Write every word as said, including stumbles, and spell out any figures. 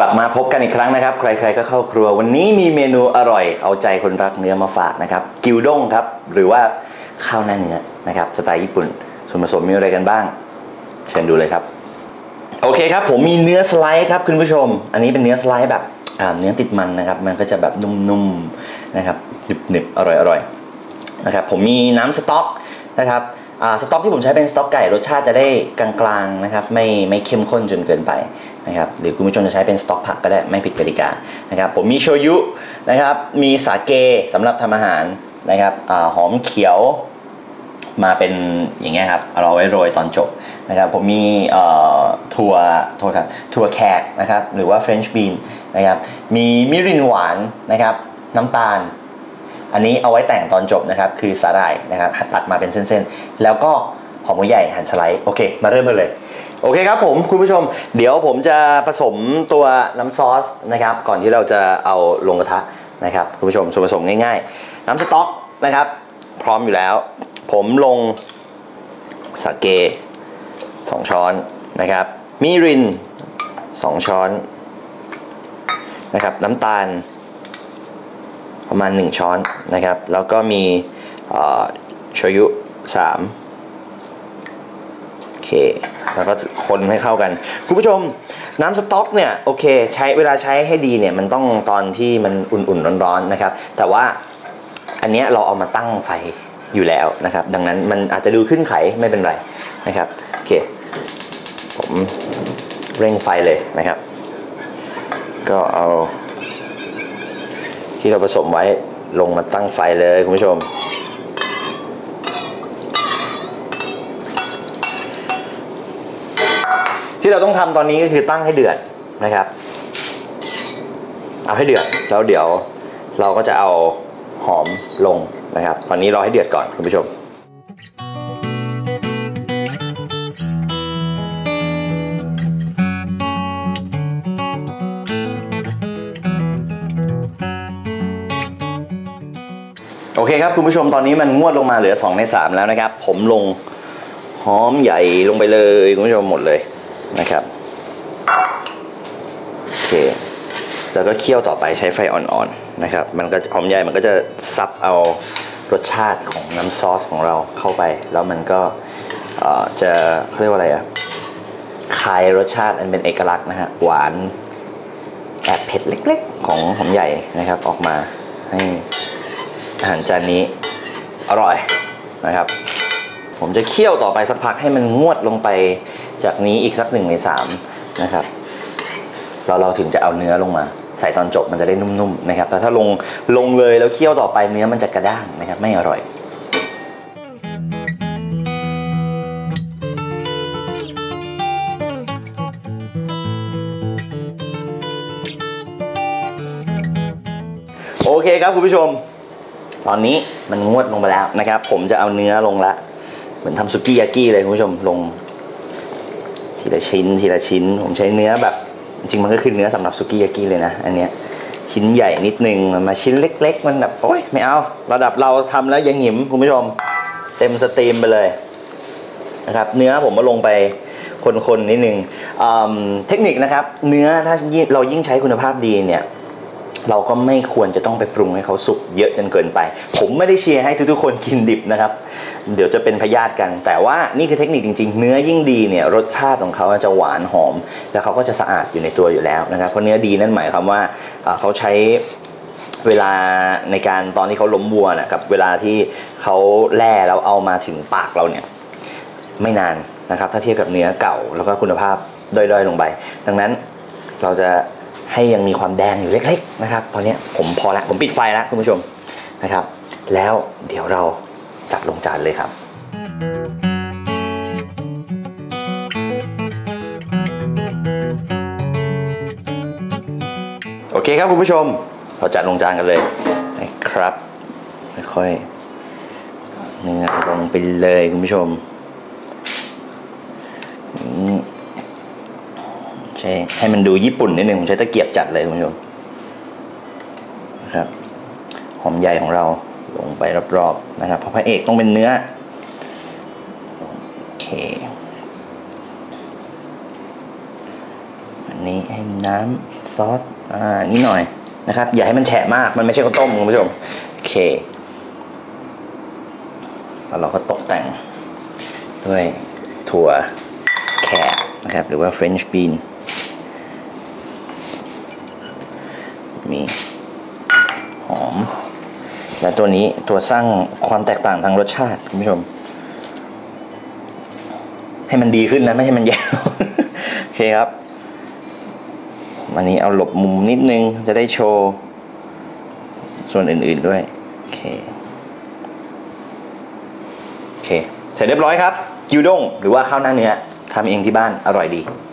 ลับมาพบกันอีกครั้งนะครับใครๆก็เข้าครัววันนี้มีเมนูอร่อยเอาใจคนรักเนื้อมาฝากนะครับกิวด้งครับหรือว่าข้าวหน้าเนื้อนะครับสไตล์ญี่ปุ่นส่วนผสมมีอะไรกันบ้างเชิญดูเลยครับโอเคครับผมมีเนื้อสไลด์ครับคุณผู้ชมอันนี้เป็นเนื้อสไลด์แบบเนื้อติดมันนะครับมันก็จะแบบนุ่มๆนะครับหนึบๆอร่อยๆนะครับผมมีน้ำสต๊อกนะครับสต๊อกที่ผมใช้เป็นสต๊อกไก่รสชาติจะได้กลางๆนะครับไม่ไม่เข้มข้นจนเกินไปนะครับหรือคุณผู้ชมจะใช้เป็นสต๊อกผักก็ได้ไม่ผิดกติกานะครับผมมีโชยุนะครับมีสาเกสำหรับทำอาหารนะครับหอมเขียวมาเป็นอย่างเงี้ยครับเราไว้โรยตอนจบนะครับผมมีถั่วถั่วครับถั่วแขกนะครับหรือว่า French bean นะครับมีมิรินหวานนะครับน้ำตาลอันนี้เอาไว้แต่งตอนจบนะครับคือสาหร่ายนะครับตัดมาเป็นเส้นๆแล้วก็หอมหัวใหญ่หั่นสไลด์โอเคมาเริ่มกันเลยโอเคครับผมคุณผู้ชมเดี๋ยวผมจะผสมตัวน้ำซอสนะครับก่อนที่เราจะเอาลงกระทะนะครับคุณผู้ชมส่วนผสมง่ายๆน้ำสต๊อกนะครับพร้อมอยู่แล้วผมลงสาเกสองช้อนนะครับมิรินสองช้อนนะครับน้ำตาลประมาณหนึ่งช้อนนะครับแล้วก็มีโชยุสามโอเคแล้วก็คนให้เข้ากันคุณผู้ชมน้ำสต๊อกเนี่ยโอเคใช้เวลาใช้ให้ดีเนี่ยมันต้องตอนที่มันอุ่นๆร้อนๆนะครับแต่ว่าอันนี้เราเอามาตั้งไฟอยู่แล้วนะครับดังนั้นมันอาจจะดูขึ้นไขไม่เป็นไรนะครับโอเคผมเร่งไฟเลยนะครับก็เอาที่เราผสมไว้ลงมาตั้งไฟเลยคุณผู้ชมที่เราต้องทำตอนนี้ก็คือตั้งให้เดือดนะครับเอาให้เดือดแล้วเดี๋ยวเราก็จะเอาหอมลงนะครับตอนนี้รอให้เดือดก่อนคุณผู้ชมโอเคครับคุณผู้ชมตอนนี้มันงวดลงมาเหลือสองในสามแล้วนะครับผมลงหอมใหญ่ลงไปเลยคุณผู้ชมหมดเลยนะครับโอเคแล้วก็เคี่ยวต่อไปใช้ไฟอ่อนๆนะครับมันก็หอมใหญ่มันก็จะซับเอารสชาติของน้ำซอสของเราเข้าไปแล้วมันก็จะเรียกว่าอะไรอะคายรสชาติอันเป็นเอกลักษณ์นะฮะหวานแอบเผ็ดเล็กๆของหอมใหญ่นะครับออกมาให้อาหารจานนี้อร่อยนะครับผมจะเคี่ยวต่อไปสักพักให้มันงวดลงไปจากนี้อีกสักหนึ่งในสามนะครับเราเราถึงจะเอาเนื้อลงมาใส่ตอนจบมันจะได้นุ่มๆนะครับแต่ถ้าลงลงเลยแล้วเคี่ยวต่อไปเนื้อมันจะกระด้างนะครับไม่อร่อยโอเคครับคุณผู้ชมตอนนี้มันงวดลงไปแล้วนะครับผมจะเอาเนื้อลงละเหมือนทำสุกี้ยากิเลยคุณผู้ชมลงทีละชิ้นทีละชิ้นผมใช้เนื้อแบบจริงมันก็คือเนื้อสำหรับสุกี้ยากิเลยนะอันเนี้ยชิ้นใหญ่นิดนึงมาชิ้นเล็กๆมันแบบโอ๊ยไม่เอาระดับเราทำแล้วยังหยิมคุณผู้ชมเต็มสตรีมไปเลยนะครับเนื้อผมมาลงไปคนๆนิดนึงเทคนิคนะครับเนื้อถ้าเรายิ่งใช้คุณภาพดีเนี่ยเราก็ไม่ควรจะต้องไปปรุงให้เขาสุกเยอะจนเกินไปผมไม่ได้เชียร์ให้ทุกๆคนกินดิบนะครับเดี๋ยวจะเป็นพยาธิกันแต่ว่านี่คือเทคนิคจริงๆเนื้อยิ่งดีเนี่ยรสชาติของเขาจะหวานหอมแล้วเขาก็จะสะอาดอยู่ในตัวอยู่แล้วนะครับเพราะเนื้อดีนั่นหมายความว่าเขาใช้เวลาในการตอนที่เขาล้มวัวนะกับเวลาที่เขาแล่แล้วเอามาถึงปากเราเนี่ยไม่นานนะครับถ้าเทียบกับเนื้อเก่าแล้วก็คุณภาพด้อยๆลงไปดังนั้นเราจะให้ยังมีความแดงอยู่เล็กๆนะครับตอนนี้ผมพอแล้วผมปิดไฟแล้วคุณผู้ชมนะครับแล้วเดี๋ยวเราจัดลงจานเลยครับโอเคครับคุณผู้ชมเราจัดลงจานกันเลยนะครับค่อยๆเนื้อลงไปเลยคุณผู้ชมใช่ให้มันดูญี่ปุ่นนิดนึงผมใช้ตะเกียบจัดเลยคุณผู้ชมนะครับหอมใหญ่ของเราลงไปรอบๆนะครับเพราะพระเอกต้องเป็นเนื้อโอเค นี้ให้น้ำซอสอ่านิดหน่อยนะครับอย่าให้มันแฉะมากมันไม่ใช่ข้าวต้มคุณผู้ชมโอเคแล้วเราก็ตกแต่งด้วยถั่วแขกนะครับหรือว่า French bean มีหอมและตัวนี้ตัวสร้างความแตกต่างทางรสชาติคุณผู้ชมให้มันดีขึ้นนะไม่ให้มันแย่ โอเคครับวันนี้เอาหลบมุมนิดนึงจะได้โชว์ส่วนอื่นๆด้วยโอเคโอเคเสร็จเรียบร้อยครับกิวด้งหรือว่าข้าวหน้าเนื้อทำเองที่บ้านอร่อยดี